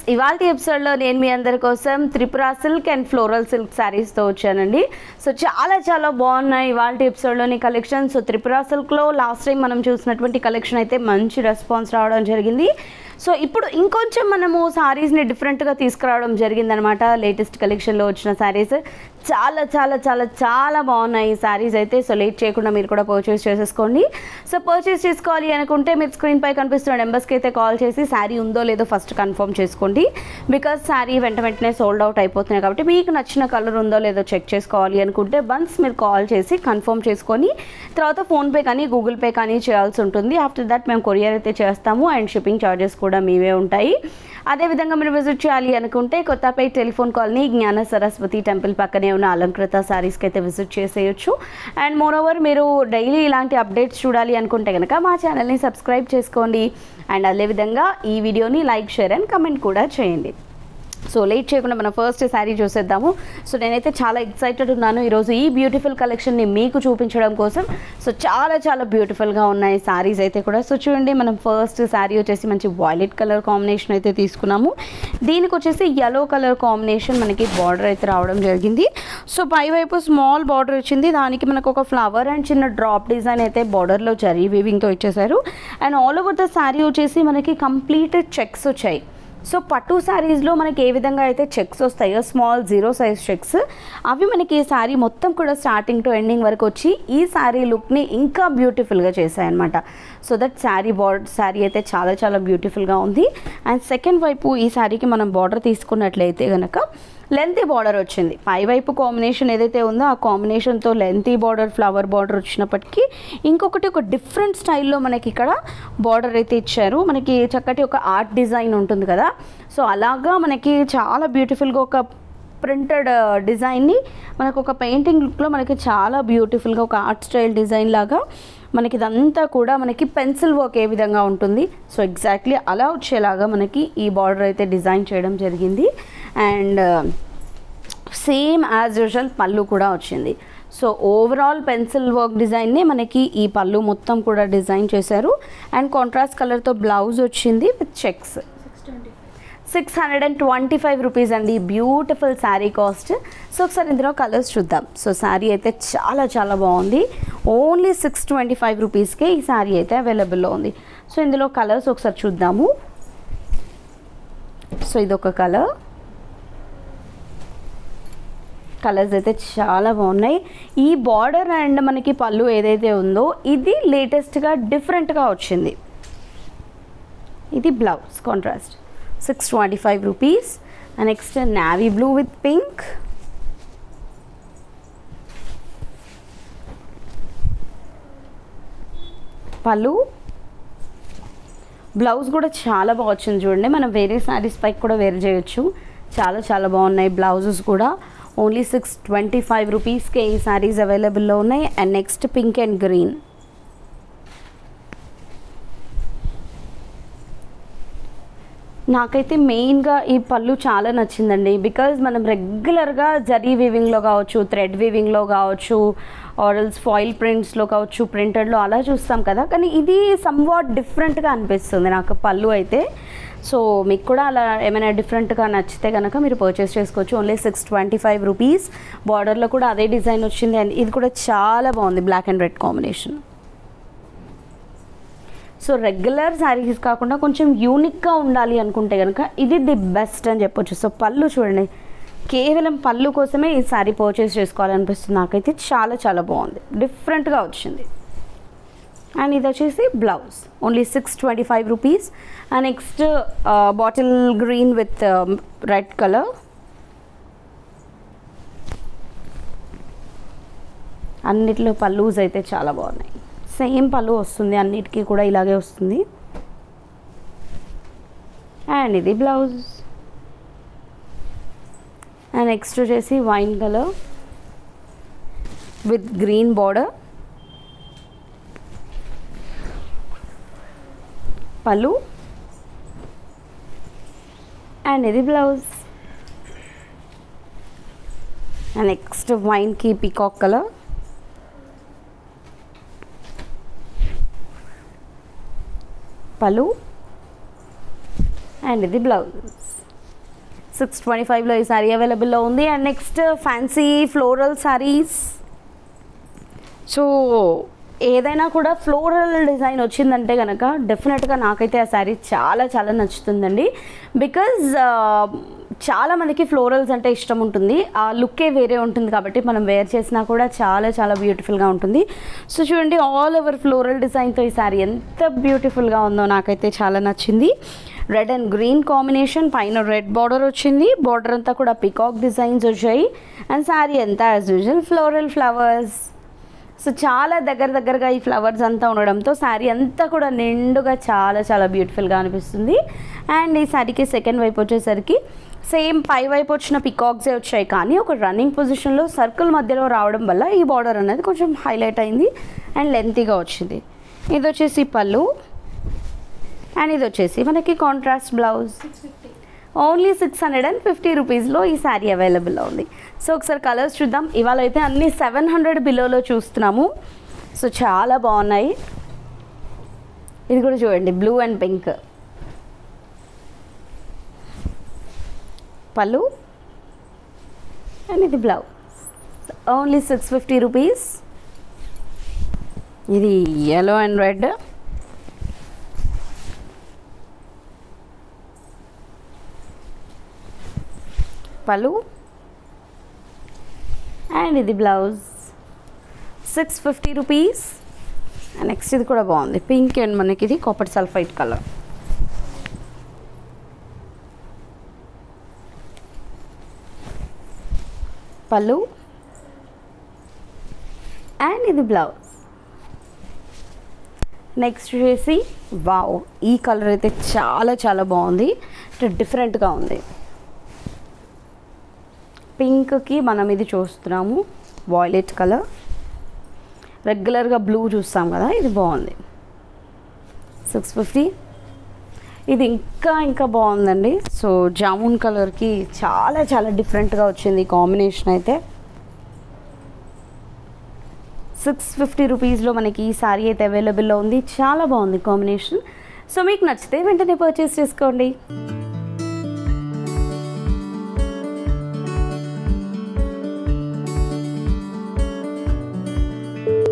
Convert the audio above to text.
ఇవాల్టి ఎపిసోడ్లో నేను మీ అందరి కోసం Tripura silk and floral silk శారీస్తో వచ్చానండి. సో చాలా బాగున్నాయి ఇవాల్టి ఎపిసోడ్లోని కలెక్షన్. సో త్రిపుర సిల్క్లో లాస్ట్ టైం మనం చూసినటువంటి కలెక్షన్ అయితే మంచి రెస్పాన్స్ రావడం జరిగింది. సో ఇప్పుడు ఇంకొంచెం మనము శారీస్ని డిఫరెంట్గా తీసుకురావడం జరిగిందనమాట. లేటెస్ట్ కలెక్షన్లో వచ్చిన శారీస్ చాలా బాగున్నాయి ఈ శారీస్ అయితే. సో లేట్ చేయకుండా మీరు కూడా పర్చేస్ చేసేసుకోండి. సో పర్చేస్ చేసుకోవాలి అనుకుంటే మీరు స్క్రీన్పై కనిపిస్తున్న నెంబర్స్కి అయితే కాల్ చేసి శారీ ఉందో లేదో ఫస్ట్ కన్ఫర్మ్ చేసుకోండి. బికాజ్ శారీ వెంటనే సోల్డ్ అవుట్ అయిపోతున్నాయి కాబట్టి మీకు నచ్చిన కలర్ ఉందో లేదో చెక్ చేసుకోవాలి అనుకుంటే వన్స్ మీరు కాల్ చేసి కన్ఫర్మ్ చేసుకొని తర్వాత ఫోన్పే కానీ గూగుల్ పే కానీ చేయాల్సి ఉంటుంది. ఆఫ్టర్ దట్ మేము కొరియర్ అయితే చేస్తాము అండ్ షిప్పింగ్ ఛార్జెస్ కూడా మీవే ఉంటాయి. అదేవిధంగా మీరు విజిట్ చేయాలి అనుకుంటే కొత్తపేట టెలిఫోన్ కాలనీ జ్ఞాన సరస్వతి టెంపుల్ పక్కనే ఉన్న అలంకృత శారీస్కి అయితే విజిట్ చేసేయచ్చు. అండ్ మోరోవర్ మీరు డైలీ ఇలాంటి అప్డేట్స్ చూడాలి అనుకుంటే కనుక మా ఛానల్ని సబ్స్క్రైబ్ చేసుకోండి. అండ్ అదేవిధంగా ఈ వీడియోని లైక్, షేర్ అండ్ కమెంట్ కూడా చేయండి. సో లేట్ చేయకుండా మనం ఫస్ట్ శారీ చూసేద్దాము. సో నేనైతే చాలా ఎక్సైటెడ్ ఉన్నాను ఈరోజు ఈ బ్యూటిఫుల్ కలెక్షన్ని మీకు చూపించడం కోసం. సో చాలా బ్యూటిఫుల్గా ఉన్నాయి శారీస్ అయితే కూడా. సో చూడండి, మనం ఫస్ట్ శారీ వచ్చేసి మంచి వైలెట్ కలర్ కాంబినేషన్ అయితే తీసుకున్నాము. దీనికి వచ్చేసి యెల్లో కలర్ కాంబినేషన్ మనకి బార్డర్ అయితే రావడం జరిగింది. సో పైవైపు స్మాల్ బార్డర్ వచ్చింది, దానికి మనకు ఒక ఫ్లవర్ అండ్ చిన్న డ్రాప్ డిజైన్ అయితే బార్డర్లో జరీ వీవింగ్తో ఇచ్చేసారు. And all over the sari వచ్చేసి మనకి కంప్లీట్ చెక్స్ వచ్చాయి. సో పట్టు శారీస్లో మనకి ఏ విధంగా అయితే చెక్స్ వస్తాయో స్మాల్ 0 సైజ్ చెక్స్, అవి మనకి ఈ శారీ మొత్తం కూడా స్టార్టింగ్ టు ఎండింగ్ వరకు వచ్చి ఈ శారీ లుక్ని ఇంకా బ్యూటిఫుల్గా చేశాయన్నమాట. సో దట్ శారీ అయితే చాలా బ్యూటిఫుల్గా ఉంది. అండ్ సెకండ్ వైపు ఈ శారీకి మనం బార్డర్ తీసుకున్నట్లయితే కనుక లెంతీ బార్డర్ వచ్చింది. పైవైపు కాంబినేషన్ ఏదైతే ఉందో ఆ కాంబినేషన్తో లెంతీ బార్డర్, ఫ్లవర్ బార్డర్ వచ్చినప్పటికీ ఇంకొకటి ఒక డిఫరెంట్ స్టైల్లో మనకి ఇక్కడ బార్డర్ అయితే ఇచ్చారు. మనకి చక్కటి ఒక ఆర్ట్ డిజైన్ ఉంటుంది కదా, సో అలాగా మనకి చాలా బ్యూటిఫుల్గా ఒక ప్రింటెడ్ డిజైన్ని మనకు ఒక పెయింటింగ్ లుక్లో మనకి చాలా బ్యూటిఫుల్గా ఒక ఆర్ట్ స్టైల్ డిజైన్ లాగా మనకి ఇదంతా కూడా మనకి పెన్సిల్ వర్క్ ఏ విధంగా ఉంటుంది సో ఎగ్జాక్ట్లీ అలా వచ్చేలాగా మనకి ఈ బార్డర్ అయితే డిజైన్ చేయడం జరిగింది. అండ్ సేమ్ యాజ్ యూజువల్ పళ్ళు కూడా వచ్చింది. సో ఓవరాల్ పెన్సిల్ వర్క్ డిజైన్నే మనకి ఈ పళ్ళు మొత్తం కూడా డిజైన్ చేశారు. అండ్ కాంట్రాస్ట్ కలర్తో బ్లౌజ్ వచ్చింది విత్ చెక్స్. 625 రూపీస్ అండి బ్యూటిఫుల్ శారీ కాస్ట్. సో ఒకసారి ఇందులో కలర్స్ చూద్దాం. సో శారీ అయితే చాలా బాగుంది. ఓన్లీ 625 రూపీస్కే ఈ శారీ అయితే అవైలబుల్లో ఉంది. సో ఇందులో కలర్స్ ఒకసారి చూద్దాము. సో ఇదొక కలర్స్ అయితే చాలా బాగున్నాయి. ఈ బార్డర్ అండ్ మనకి పళ్ళు ఏదైతే ఉందో ఇది లేటెస్ట్గా డిఫరెంట్గా వచ్చింది. ఇది blouse contrast 625 rupees. And next navy blue with pink, పళ్ళు, బ్లౌజ్ కూడా చాలా బాగా వచ్చింది చూడండి. మనం వేరే శారీస్ పైకి కూడా వేర్ చేయొచ్చు. చాలా బాగున్నాయి బ్లౌజెస్ కూడా. ఓన్లీ 625 రూపీస్కే ఈ శారీస్ అవైలబుల్లో ఉన్నాయి. And next pink and green, నాకైతే మెయిన్గా ఈ పళ్ళు చాలా నచ్చిందండి. బికాజ్ మనం రెగ్యులర్గా జరీ వీవింగ్లో కావచ్చు, థ్రెడ్ వీవింగ్లో కావచ్చు, ఆర్ఎల్స్ ఫాయిల్ ప్రింట్స్లో కావచ్చు, ప్రింటెడ్లో అలా చూస్తాం కదా, కానీ ఇది సమ్వాట్ డిఫరెంట్గా అనిపిస్తుంది నాకు పళ్ళు అయితే. సో మీకు కూడా అలా ఏమైనా డిఫరెంట్గా నచ్చితే కనుక మీరు పర్చేస్ చేసుకోవచ్చు. Only 625 rupees. బార్డర్లో కూడా అదే డిజైన్ వచ్చింది. అండ్ ఇది కూడా చాలా బాగుంది, black and red combination. So regular saris కాకుండా కొంచెం యూనిక్గా ఉండాలి అనుకుంటే కనుక ఇది ది బెస్ట్ అని చెప్పొచ్చు. సో పళ్ళు చూడండి, కేవలం పళ్ళు కోసమే ఈ శారీ పర్చేస్ చేసుకోవాలనిపిస్తుంది నాకైతే. చాలా బాగుంది, డిఫరెంట్గా వచ్చింది. అండ్ ఇది వచ్చేసి blouse only 625 rupees. And next bottle green with red colour. అన్నిట్లో పళ్ళూస్ అయితే చాలా బాగున్నాయి. సేమ్ పళ్ళు వస్తుంది, అన్నిటికీ కూడా ఇలాగే వస్తుంది. అండ్ ఇది బ్లౌజ్. అండ్ నెక్స్ట్ వచ్చేసి wine colour with green border, పళ్ళు. అండ్ ఇది బ్లౌజ్. అండ్ నెక్స్ట్ వైన్కి పీకాక్ కలర్, పళ్ళు. అండ్ ఇది బ్లౌజ్. 625లో ఈ శారీ అవైలబుల్లో ఉంది. And next fancy floral saris. So ఏదైనా కూడా ఫ్లోరల్ డిజైన్ వచ్చిందంటే కనుక డెఫినెట్గా నాకైతే ఆ శారీ చాలా చాలా నచ్చుతుందండి. బికాజ్ చాలామందికి ఫ్లోరల్స్ అంటే ఇష్టం ఉంటుంది, ఆ లుక్కే వేరే ఉంటుంది కాబట్టి మనం వేర్ చేసినా కూడా చాలా చాలా బ్యూటిఫుల్గా ఉంటుంది. సో చూడండి ఆల్ ఓవర్ ఫ్లోరల్ డిజైన్తో ఈ శారీ ఎంత బ్యూటిఫుల్గా ఉందో నాకైతే చాలా నచ్చింది. రెడ్ అండ్ గ్రీన్ కాంబినేషన్, పైన రెడ్ బార్డర్ వచ్చింది, బార్డర్ అంతా కూడా పికాక్ డిజైన్స్ వచ్చాయి. అండ్ శారీ అంతా as usual floral flowers. So చాలా దగ్గరగా ఈ ఫ్లవర్స్ అంతా ఉండడంతో శారీ అంతా కూడా నిండుగా చాలా చాలా బ్యూటిఫుల్గా అనిపిస్తుంది. అండ్ ఈ శారీకి సెకండ్ వైపు వచ్చేసరికి సేమ్ పై వైపు వచ్చిన పికాక్సే వచ్చాయి, కానీ ఒక రన్నింగ్ పొజిషన్లో సర్కిల్ మధ్యలో రావడం వల్ల ఈ బార్డర్ అనేది కొంచెం హైలైట్ అయింది అండ్ లెంతీగా వచ్చింది. ఇది వచ్చేసి పళ్ళు అండ్ ఇది వచ్చేసి మనకి కాంట్రాస్ట్ బ్లౌజ్. ఓన్లీ 650 రూపీస్లో ఈ శారీ అవైలబుల్లో ఉంది. సో ఒకసారి కలర్స్ చూద్దాం. ఇవాళ అయితే అన్ని 700 బిలోలో చూస్తున్నాము. సో చాలా బాగున్నాయి. ఇది కూడా చూడండి, బ్లూ అండ్ పింక్. పళ్ళు అండ్ ఇది బ్లౌజ్. Only 650 rupees. ఇది yellow అండ్ రెడ్. పళ్ళు అండ్ ఇది బ్లౌజ్. 650 రూపీస్. నెక్స్ట్ ఇది కూడా బాగుంది, పింక్ అండ్ మనకి ఇది కాపర్ సల్ఫైట్ కలర్. పళ్ళు అండ్ ఇది బ్లౌజ్. నెక్స్ట్ వచ్చేసి వావ్, ఈ కలర్ అయితే చాలా చాలా బాగుంది, డిఫరెంట్గా ఉంది. పింక్కి మనం ఇది చూస్తున్నాము వాయిలెట్ కలర్, రెగ్యులర్గా బ్లూ చూస్తాం కదా, ఇది బాగుంది. 650. ఇది ఇంకా బాగుందండి. సో జామున్ కలర్కి చాలా చాలా డిఫరెంట్గా వచ్చింది ఈ కాంబినేషన్ అయితే. 650 రూపీస్లో మనకి ఈ శారీ అయితే అవైలబుల్లో ఉంది. చాలా బాగుంది కాంబినేషన్. సో మీకు నచ్చితే వెంటనే పర్చేస్ చేసుకోండి.